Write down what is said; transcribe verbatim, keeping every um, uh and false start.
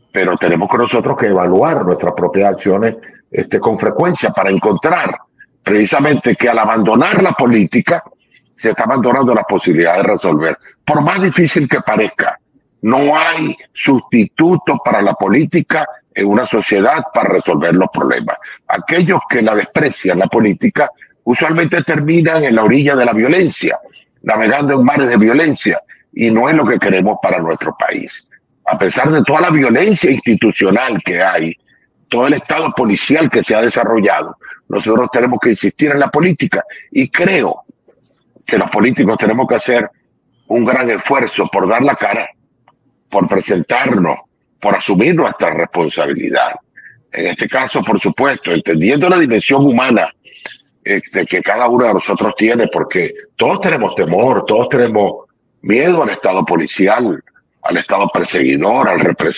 pero tenemos que nosotros que evaluar nuestras propias acciones este, con frecuencia para encontrar precisamente que al abandonar la política se está abandonando la posibilidad de resolver. Por más difícil que parezca, no hay sustituto para la política en una sociedad para resolver los problemas. Aquellos que la desprecian, la política, usualmente terminan en la orilla de la violencia, navegando en mares de violencia, y no es lo que queremos para nuestro país. A pesar de toda la violencia institucional que hay, todo el estado policial que se ha desarrollado, nosotros tenemos que insistir en la política, y creo que los políticos tenemos que hacer un gran esfuerzo por dar la cara, por presentarnos, por asumir nuestra responsabilidad. En este caso, por supuesto, entendiendo la dimensión humana este, que cada uno de nosotros tiene, porque todos tenemos temor, todos tenemos miedo al estado policial, al estado perseguidor, al represor.